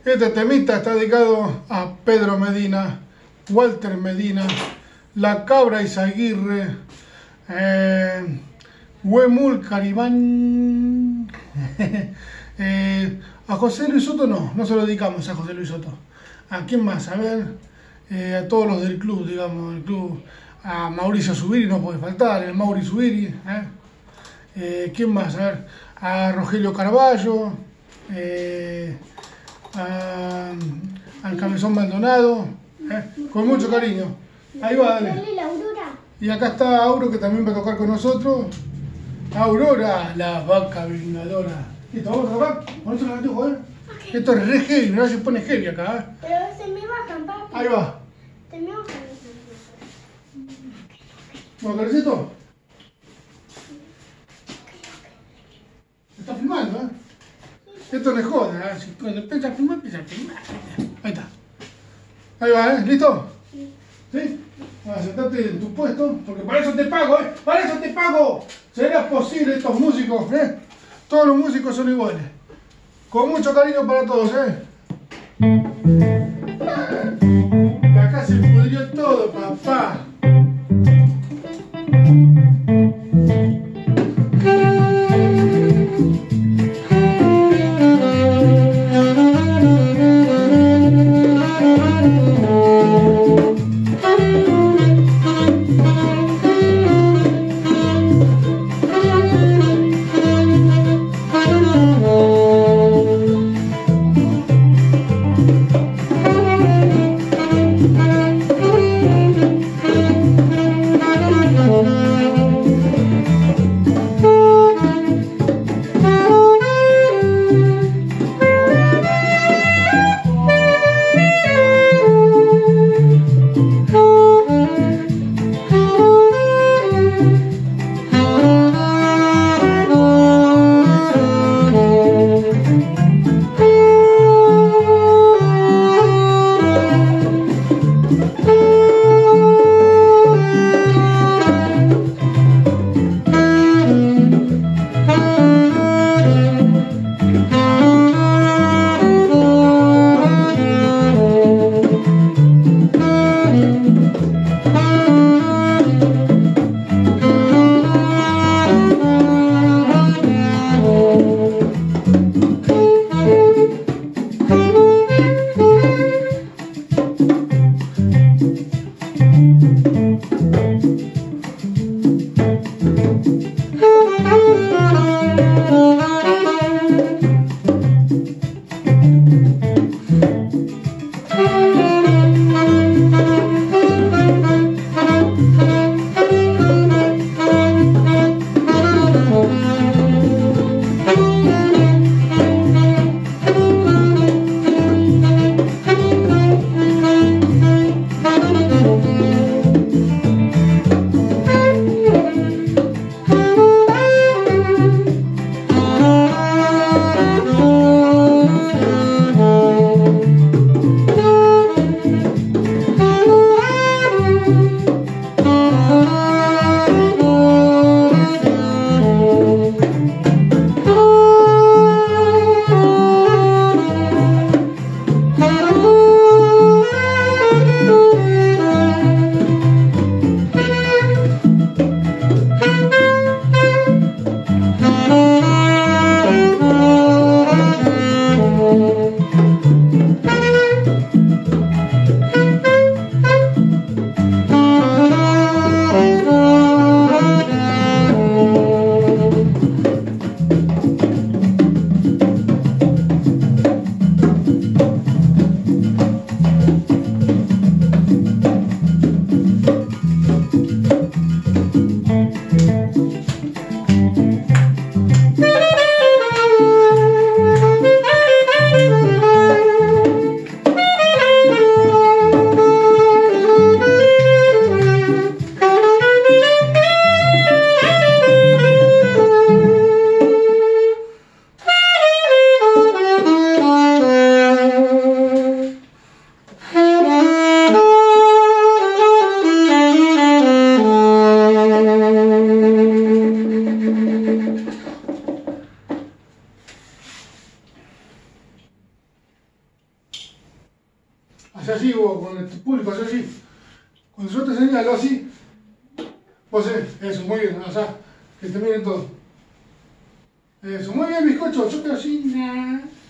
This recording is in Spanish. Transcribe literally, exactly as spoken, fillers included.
Este temita está dedicado a Pedro Medina, Walter Medina, La Cabra Izaguirre, eh, Huemul Caribán, eh, a José Luis Soto no, no se lo dedicamos a José Luis Soto. ¿A quién más? A ver, eh, a todos los del club, digamos, el club, a Mauricio Zubiri no puede faltar, el Mauri Zubiri, ¿eh? Eh, ¿quién más? A ver, a Rogelio Carballo, eh, a, al Cabezón Maldonado, ¿eh? Con mucho cariño. Ahí va, dale. Y acá está Auro, que también va a tocar con nosotros. Aurora, la vaca vengadora. Listo, vamos a tocar. Con eso lo anteojos, ¿eh? Okay. Esto es re heavy, no se pone heavy acá, ¿eh? Pero se me bajan, papi. Ahí va. Se me bajan. ¿Bueno, Carecito? Está filmando, ¿eh? Esto no es joda, ¿eh? Si cuando empieza a filmar, empieza a filmar. Ahí está. Ahí va, ¿eh? ¿Listo? ¿Sí? Bueno, sentate en tu puesto, porque para eso te pago, ¿eh? ¡Para eso te pago! ¿Será posible estos músicos, eh? Todos los músicos son iguales. Con mucho cariño para todos, ¿eh? Y acá se pudrió todo, papá. Haz así vos, con el público, haz así. Cuando yo te señalo así, vos haces eso, muy bien, o sea, que te miren todos. Eso, muy bien, bizcocho, yo te así, nah.